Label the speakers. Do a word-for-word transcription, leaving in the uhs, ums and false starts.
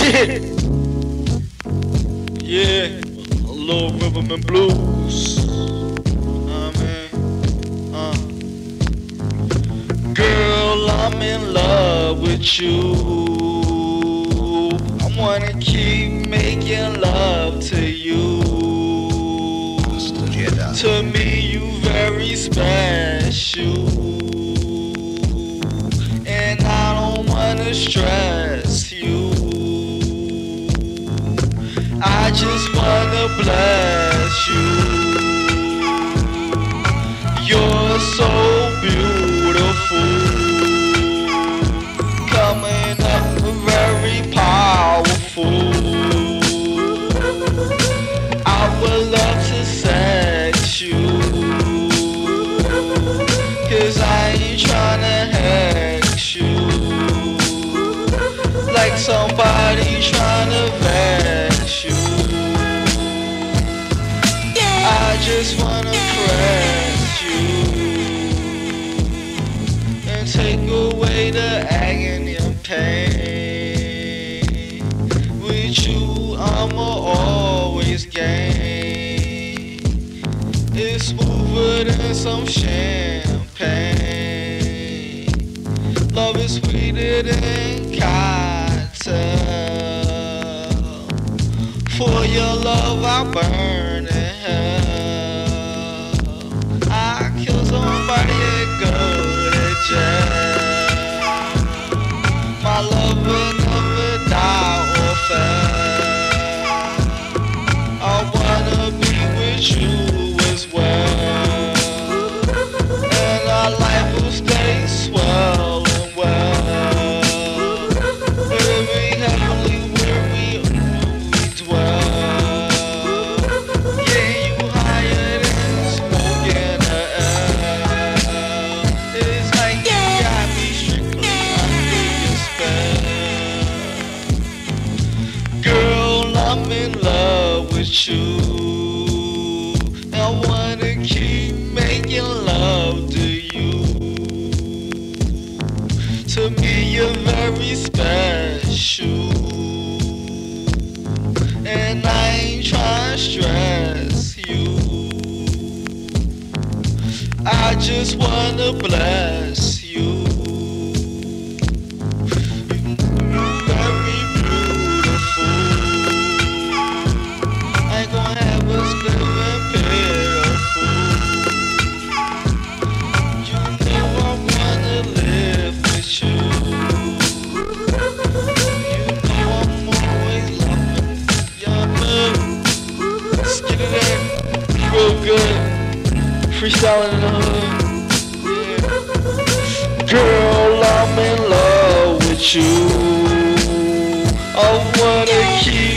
Speaker 1: Shit. Yeah, a little rhythm and blues. Uh, man. Uh. Girl, I'm in love with you. I wanna keep making love to you. To me, you very special, and I don't wanna stress you. I just wanna bless you. You're so beautiful, coming up very powerful. I would love to sex you, 'cause I ain't tryna hex you like somebody tryna vex you. I just wanna press you and take away the agony and pain. With you, I'ma always gain. It's smoother than some champagne. Love is sweeter than cocktail. For your love, I burn in hell. I kill somebody and go to jail. My love will never die or fail. I wanna be with you as well, and our life will stay swell and well. Living happily where we, we dwell. Yeah, you higher than smoking a L. It's like you got me strictly under your spell. Girl, I'm in love with you. I wanna keep making love to you. To me, you're very special, and I ain't trying to stress you. I just wanna bless you. You're very beautiful. I ain't gonna have us living pitiful. You know I wanna live with you. You know I'm always loving your move. Let's get it in. Real good. Freestyling in the hood. Yeah. Girl, I'm in love with you. I wanna keep